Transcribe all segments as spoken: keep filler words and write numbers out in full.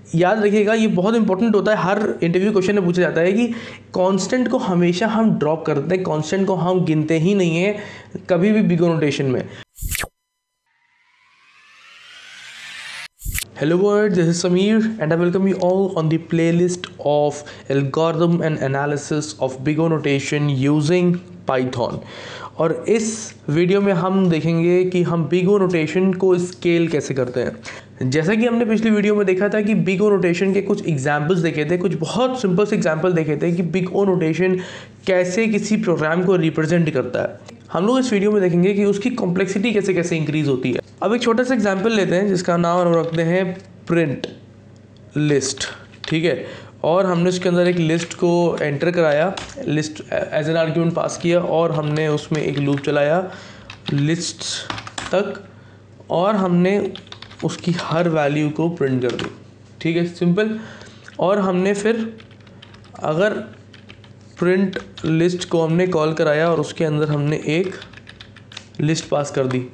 याद रखिएगा, ये बहुत इंपॉर्टेंट होता है, हर इंटरव्यू क्वेश्चन में पूछा जाता है कि कांस्टेंट को हमेशा हम ड्रॉप करते हैं, कांस्टेंट को हम गिनते ही नहीं है कभी भी बिग ओ नोटेशन में। Hello world, this is Samir and I welcome you all on the playlist of algorithm and analysis of big O notation using Python। और इस वीडियो में हम देखेंगे कि हम बिग ओ नोटेशन को स्केल कैसे करते हैं। जैसा कि हमने पिछली वीडियो में देखा था कि बिग ओ नोटेशन के कुछ एग्जाम्पल्स देखे थे, कुछ बहुत सिंपल से एग्जाम्पल देखे थे कि बिग ओ नोटेशन कैसे किसी प्रोग्राम को रिप्रेजेंट करता है। हम लोग इस वीडियो में देखेंगे कि उसकी कॉम्प्लेक्सिटी कैसे कैसे इंक्रीज होती है। अब एक छोटा सा एग्जाम्पल लेते हैं जिसका नाम हम रखते हैं प्रिंट लिस्ट, ठीक है। और हमने उसके अंदर एक लिस्ट को एंटर कराया, list as an argument pass किया और हमने उसमें एक लूप चलाया लिस्ट तक और हमने उसकी हर वैल्यू को प्रिंट कर दी, ठीक है, सिंपल। और हमने फिर अगर प्रिंट लिस्ट को हमने कॉल कराया और उसके अंदर हमने एक लिस्ट पास कर दी,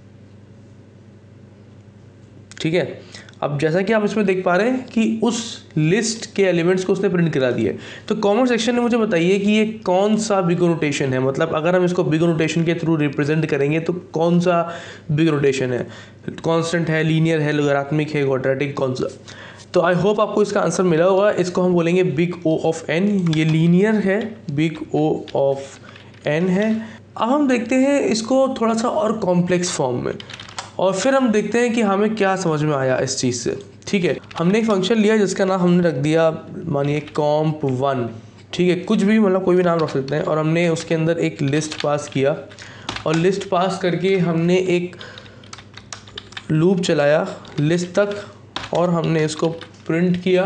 ठीक है। अब जैसा कि आप इसमें देख पा रहे हैं कि उस लिस्ट के एलिमेंट्स को उसने प्रिंट करा दिए। तो कमेंट सेक्शन में मुझे बताइए कि ये कौन सा बिग ओ नोटेशन है, मतलब अगर हम इसको बिग ओ नोटेशन के थ्रू रिप्रेजेंट करेंगे तो कौन सा बिग ओ नोटेशन है, कांस्टेंट है, लीनियर है, लॉगरिथमिक है, क्वाड्रेटिक, कौन सा। तो आई होप आपको इसका आंसर मिला होगा। इसको हम बोलेंगे बिग ओ ऑफ एन, ये लीनियर है, बिग ओ ऑफ एन है। अब हम देखते हैं इसको थोड़ा सा और कॉम्प्लेक्स फॉर्म में और फिर हम देखते हैं कि हमें क्या समझ में आया इस चीज़ से, ठीक है। हमने एक फंक्शन लिया जिसका नाम हमने रख दिया, मानिए कॉम्प वन, ठीक है, कुछ भी, मतलब कोई भी नाम रख सकते हैं। और हमने उसके अंदर एक लिस्ट पास किया और लिस्ट पास करके हमने एक लूप चलाया लिस्ट तक और हमने इसको प्रिंट किया,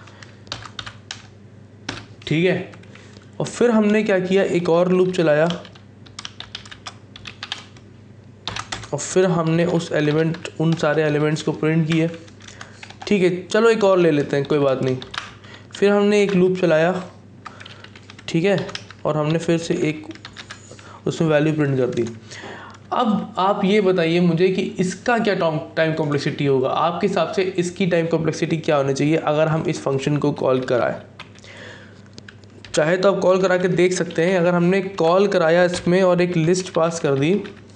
ठीक है। और फिर हमने क्या किया, एक और लूप चलाया और फिर हमने उस एलिमेंट उन सारे एलिमेंट्स को प्रिंट किए, ठीक है। चलो एक और ले लेते हैं, कोई बात नहीं। फिर हमने एक लूप चलाया, ठीक है, और हमने फिर से एक उसमें वैल्यू प्रिंट कर दी। अब आप ये बताइए मुझे कि इसका क्या टाइम कॉम्प्लेक्सिटी होगा, आपके हिसाब से इसकी टाइम कॉम्प्लेक्सिटी क्या होनी चाहिए अगर हम इस फंक्शन को कॉल कराएं। चाहे तो आप कॉल करा के देख सकते हैं। अगर हमने कॉल कराया इसमें और एक लिस्ट पास कर दी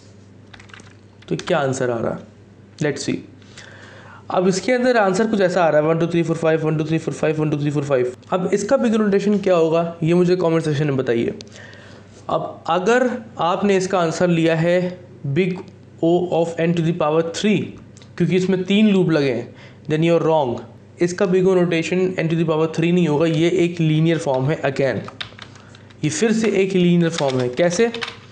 तो क्या आंसर आ रहा है, लेट्स सी। अब इसके अंदर आंसर कुछ ऐसा आ रहा है, one two three four five, one two three four five, one two three four five. अब इसका बिग नोटेशन क्या होगा ये मुझे कमेंट सेक्शन में बताइए। अब अगर आपने इसका आंसर लिया है big O of n to the power three, क्योंकि इसमें तीन लूप लगे हैं, देन यू आर रॉन्ग। इसका big O notation n to the power three नहीं होगा, ये एक लीनियर फॉर्म है। अगेन ये फिर से एक लीनियर फॉर्म है। कैसे?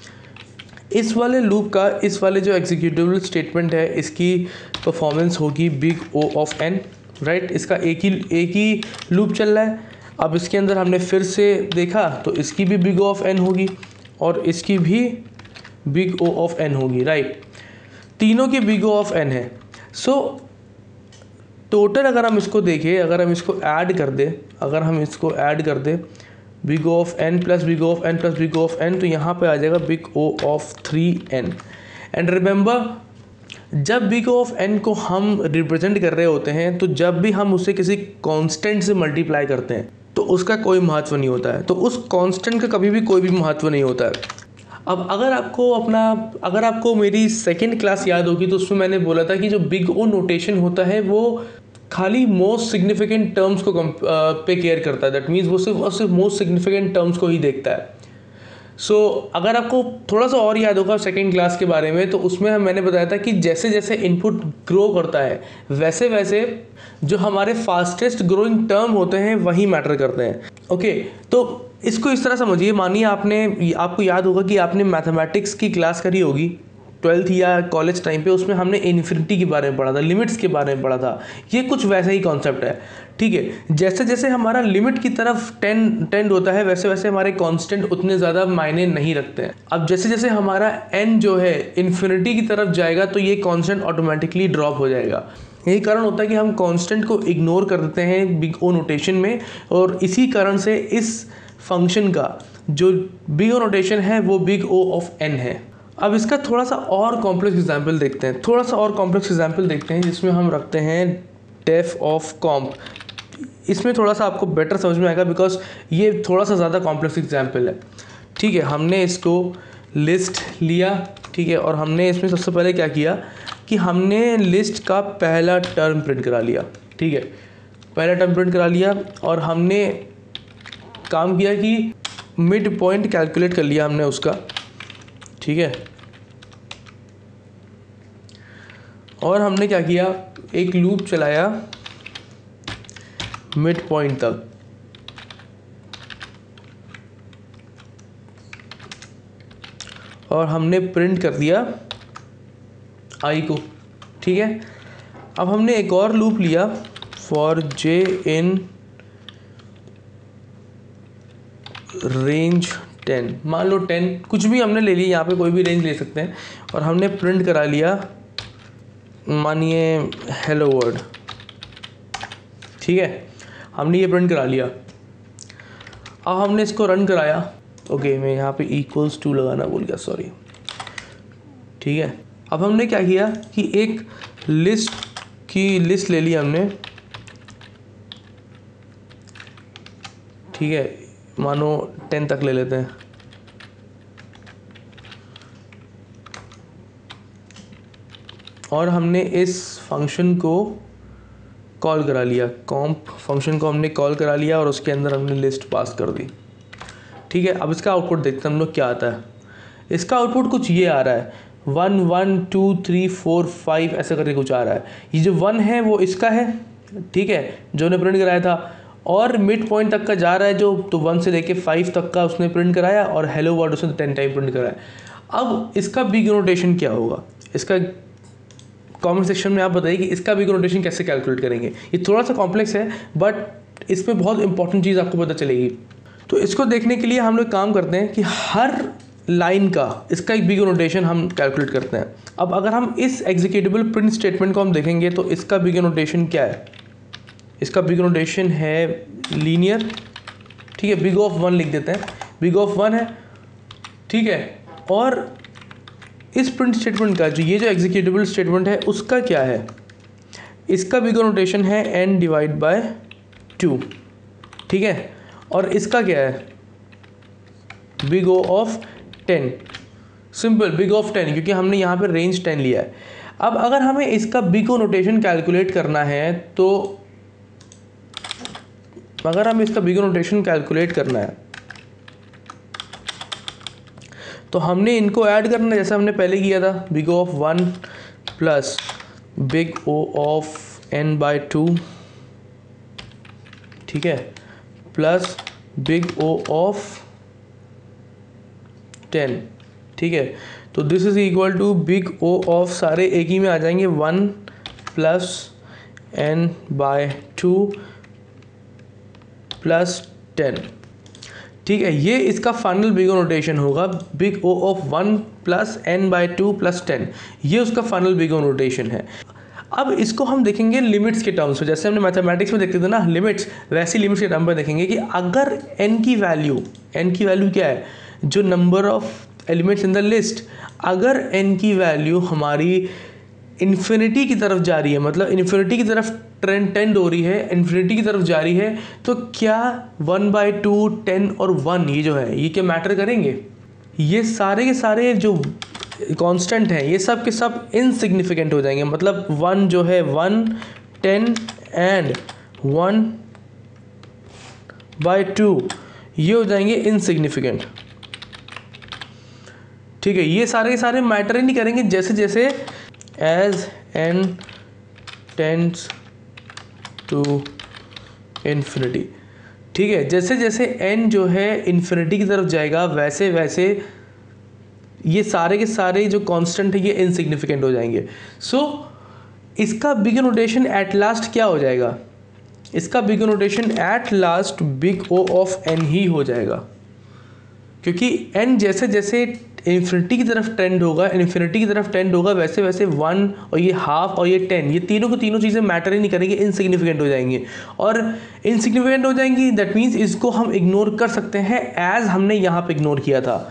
इस वाले लूप का, इस वाले जो एग्जीक्यूटेबल स्टेटमेंट है, इसकी परफॉर्मेंस होगी big O of n, right. इसका एक ही एक ही लूप चल रहा है। अब इसके अंदर हमने फिर से देखा तो इसकी भी बिग ओ ऑफ एन होगी और इसकी भी बिग ओ ऑफ एन होगी, राइट। तीनों की बिग ओ ऑफ एन है। सो टोटल अगर हम इसको देखें, अगर हम इसको ऐड कर दें अगर हम इसको ऐड कर दें big O of n plus big O of n plus big O of n, तो यहाँ पे आ जाएगा big O of three n. And remember, जब बिग ओ ऑफ एन को हम रिप्रेजेंट कर रहे होते हैं तो जब भी हम उसे किसी कांस्टेंट से मल्टीप्लाई करते हैं तो उसका कोई महत्व नहीं होता है, तो उस कांस्टेंट का कभी भी कोई भी महत्व नहीं होता है। अब अगर आपको अपना अगर आपको मेरी सेकेंड क्लास याद होगी तो उसमें मैंने बोला था कि जो बिग ओ नोटेशन होता है वो खाली मोस्ट सिग्निफिकेंट टर्म्स को पे केयर करता है। दैट मीन्स वो सिर्फ और सिर्फ मोस्ट सिग्निफिकेंट टर्म्स को ही देखता है। सो so, अगर आपको थोड़ा सा और याद होगा सेकेंड क्लास के बारे में, तो उसमें मैंने बताया था कि जैसे जैसे इनपुट ग्रो करता है वैसे वैसे जो हमारे फास्टेस्ट ग्रोइंग टर्म होते हैं वही मैटर करते हैं। ओके okay, तो इसको इस तरह समझिए। मानिए आपने आपको याद होगा कि आपने मैथमेटिक्स की क्लास करी होगी ट्वेल्थ या कॉलेज टाइम पे, उसमें हमने इन्फिनिटी के बारे में पढ़ा था, लिमिट्स के बारे में पढ़ा था। ये कुछ वैसा ही कॉन्सेप्ट है, ठीक है। जैसे जैसे हमारा लिमिट की तरफ टेंड टेंड होता है वैसे वैसे हमारे कांस्टेंट उतने ज़्यादा मायने नहीं रखते हैं। अब जैसे जैसे हमारा एन जो है इन्फिनिटी की तरफ जाएगा तो ये कांस्टेंट ऑटोमेटिकली ड्रॉप हो जाएगा। यही कारण होता है कि हम कांस्टेंट को इग्नोर कर देते हैं बिग ओ नोटेशन में, और इसी कारण से इस फंक्शन का जो बिग ओ नोटेशन है वो बिग ओ ऑफ एन है। अब इसका थोड़ा सा और कॉम्प्लेक्स एग्जाम्पल देखते हैं थोड़ा सा और कॉम्प्लेक्स एग्जाम्पल देखते हैं जिसमें हम रखते हैं डेफ ऑफ कॉम्प। इसमें थोड़ा सा आपको बेटर समझ में आएगा बिकॉज ये थोड़ा सा ज़्यादा कॉम्प्लेक्स एग्जाम्पल है। ठीक है, हमने इसको लिस्ट लिया, ठीक है, और हमने इसमें सबसे पहले क्या किया कि हमने लिस्ट का पहला टर्म प्रिंट करा लिया। ठीक है, पहला टर्म प्रिंट करा लिया और हमने काम किया कि मिड पॉइंट कैलकुलेट कर लिया हमने उसका। ठीक है, और हमने क्या किया, एक लूप चलाया मिड पॉइंट तक। और हमने प्रिंट कर दिया आई को। ठीक है, अब हमने एक और लूप लिया for J in range ten, मान लो टेन, कुछ भी हमने ले लिया, यहाँ पे कोई भी रेंज ले सकते हैं। और हमने प्रिंट करा लिया, मानिए हेलो वर्ल्ड। ठीक है, हमने ये प्रिंट करा लिया। अब हमने इसको रन कराया। ओके, मैं यहाँ पे इक्वल्स टू लगाना भूल गया, सॉरी। ठीक है, अब हमने क्या किया कि एक लिस्ट की लिस्ट ले ली हमने। ठीक है, मानो टेन तक ले लेते हैं। और हमने इस फंक्शन को कॉल करा लिया, कॉम्प फंक्शन को हमने कॉल करा लिया और उसके अंदर हमने लिस्ट पास कर दी। ठीक है, अब इसका आउटपुट देखते हैं हम लोग क्या आता है। इसका आउटपुट कुछ ये आ रहा है, one one two three four five ऐसा करके कुछ आ रहा है। ये जो वन है वो इसका है, ठीक है, जो ने प्रिंट कराया था। और मिड पॉइंट तक का जा रहा है जो, तो वन से लेके फाइव तक का उसने प्रिंट कराया और हेलो वर्ल्ड उसने टेन टाइम प्रिंट कराया। अब इसका बिग नोटेशन क्या होगा, इसका कमेंट सेक्शन में आप बताइए कि इसका बिग नोटेशन कैसे कैलकुलेट करेंगे। ये थोड़ा सा कॉम्प्लेक्स है बट इसमें बहुत इंपॉर्टेंट चीज़ आपको पता चलेगी। तो इसको देखने के लिए हम लोग काम करते हैं कि हर लाइन का इसका एक बिग नोटेशन हम कैलकुलेट करते हैं। अब अगर हम इस एग्जीक्यूटेबल प्रिंट स्टेटमेंट को हम देखेंगे तो इसका बिग नोटेशन क्या है, इसका बिग नोटेशन है लीनियर। ठीक है, बिग ऑफ वन लिख देते हैं, बिग ऑफ वन है। ठीक है, और इस प्रिंट स्टेटमेंट का जो ये जो एग्जीक्यूटेबल स्टेटमेंट है उसका क्या है, इसका बिग नोटेशन है एन डिवाइड बाय टू। ठीक है, और इसका क्या है, big O of ten. Simple, big of ten, क्योंकि हमने यहाँ पे रेंज टेन लिया है। अब अगर हमें इसका बिग ओ नोटेशन कैलकुलेट करना है तो अगर हमें इसका बिग ओ नोटेशन कैलकुलेट करना है तो हमने इनको ऐड करना है जैसा हमने पहले किया था, big O of one plus big O of n by two. ठीक है, plus big O of ten. ठीक है, तो this is equal to big O of, सारे एक ही में आ जाएंगे, one plus n by two plus ten. ठीक है, ये इसका फाइनल बिग ओ नोटेशन होगा, big O of one plus n by two plus ten, ये उसका फाइनल बिग ओ नोटेशन है। अब इसको हम देखेंगे लिमिट्स के टर्म्स में, जैसे हमने मैथमेटिक्स में देखते थे ना लिमिट्स, वैसी लिमिट्स के टर्म पर देखेंगे कि अगर n की वैल्यू, n की वैल्यू क्या है, जो number of elements in the list, अगर n की वैल्यू हमारी इन्फिनिटी की तरफ जा रही है, मतलब इन्फिनिटी की तरफ ट्रेंड टेंड हो रही है, इन्फिनिटी की तरफ जा रही है, तो क्या वन बाई टू, टेन और वन ये जो है ये क्या मैटर करेंगे? ये सारे के सारे जो कांस्टेंट हैं ये सब के सब इनसिग्निफिकेंट हो जाएंगे। मतलब वन जो है one, ten and one by two ये हो जाएंगे इनसिग्निफिकेंट। ठीक है, ये सारे के सारे मैटर ही नहीं करेंगे जैसे जैसे as n tends to infinity. ठीक है, जैसे जैसे n जो है इन्फिनिटी की तरफ जाएगा वैसे वैसे ये सारे के सारे जो कांस्टेंट है ये इनसिग्निफिकेंट हो जाएंगे। सो so, इसका बिग नोटेशन एट लास्ट क्या हो जाएगा? इसका big notation at last big O of n ही हो जाएगा, क्योंकि n जैसे जैसे इन्फिनिटी की तरफ टेंड होगा इन्फिनिटी की तरफ टेंड होगा वैसे वैसे वन और ये हाफ और ये टेन, ये तीनों को तीनों चीज़ें मैटर ही नहीं करेंगी, इनसिग्निफिकेंट हो जाएंगी। और इनसिग्निफिकेंट हो जाएंगी दैट मीन्स इसको हम इग्नोर कर सकते हैं एज हमने यहाँ पे इग्नोर किया था।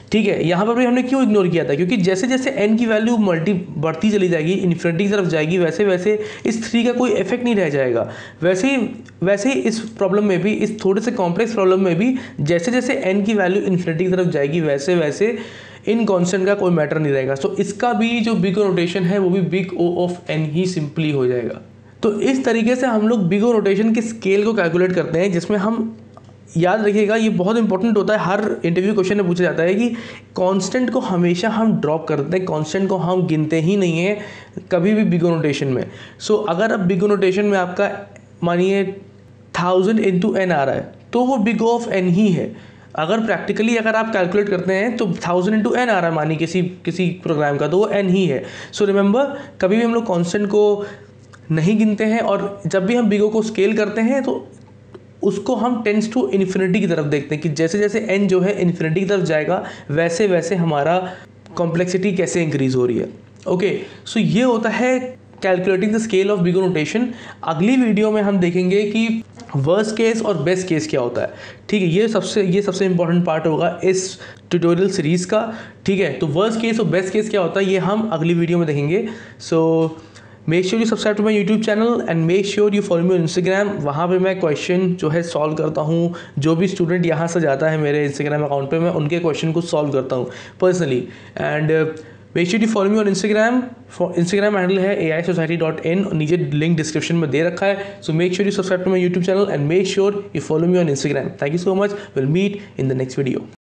ठीक है, यहाँ पर भी हमने क्यों इग्नोर किया था, क्योंकि जैसे जैसे n की वैल्यू मल्टी बढ़ती चली जाएगी, इन्फिनिटी की तरफ जाएगी, वैसे वैसे इस थ्री का कोई इफेक्ट नहीं रह जाएगा। वैसे ही वैसे ही इस प्रॉब्लम में भी, इस थोड़े से कॉम्प्लेक्स प्रॉब्लम में भी जैसे जैसे n की वैल्यू इन्फिनिटी की तरफ जाएगी वैसे वैसे इन कॉन्स्टेंट का कोई मैटर नहीं रहेगा। सो इसका भी जो बिग ओ नोटेशन है वो भी बिग ओ ऑफ n ही सिंपली हो जाएगा। तो इस तरीके से हम लोग बिग ओ नोटेशन के स्केल को कैलकुलेट करते हैं, जिसमें हम, याद रखिएगा ये बहुत इंपॉर्टेंट होता है, हर इंटरव्यू क्वेश्चन में पूछा जाता है कि कांस्टेंट को हमेशा हम ड्रॉप करते हैं, कांस्टेंट को हम गिनते ही नहीं है कभी भी बिग ओ नोटेशन में। सो so, अगर अब बिग ओ नोटेशन में आपका मानिए थाउजेंड इंटू एन आ रहा है तो वो बिग ऑफ एन ही है। अगर प्रैक्टिकली अगर आप कैलकुलेट करते हैं तो थाउजेंड इंटू एन आ रहा है मानिए किसी किसी प्रोग्राम का, तो वो एन ही है। सो so, रिमेंबर कभी भी हम लोग कांस्टेंट को नहीं गिनते हैं, और जब भी हम बिग ओ को स्केल करते हैं तो उसको हम टेंस टू इन्फिनिटी की तरफ देखते हैं कि जैसे जैसे n जो है इन्फिनिटी की तरफ जाएगा वैसे वैसे हमारा कॉम्प्लेक्सिटी कैसे इंक्रीज हो रही है। ओके, सो ये होता है calculating the scale of big O notation. अगली वीडियो में हम देखेंगे कि वर्स्ट केस और बेस्ट केस क्या होता है। ठीक है, ये सबसे ये सबसे इंपॉर्टेंट पार्ट होगा इस ट्यूटोरियल सीरीज़ का। ठीक है, तो वर्स्ट केस और बेस्ट केस क्या होता है ये हम अगली वीडियो में देखेंगे। So make sure you subscribe to my YouTube channel and make sure you follow me on Instagram. वहाँ पे मैं क्वेश्चन जो है सॉल्व करता हूँ, जो भी स्टूडेंट यहाँ से जाता है मेरे इंस्टाग्राम अकाउंट पे मैं उनके क्वेश्चन को सॉल्व करता हूँ personally. And make sure you follow me on Instagram. Instagram handle है A I society dot in, नीचे लिंक डिस्क्रिप्शन में दे रखा है। So make sure you subscribe to my YouTube channel and make sure you follow me on Instagram. Thank you so much, will meet in the next video.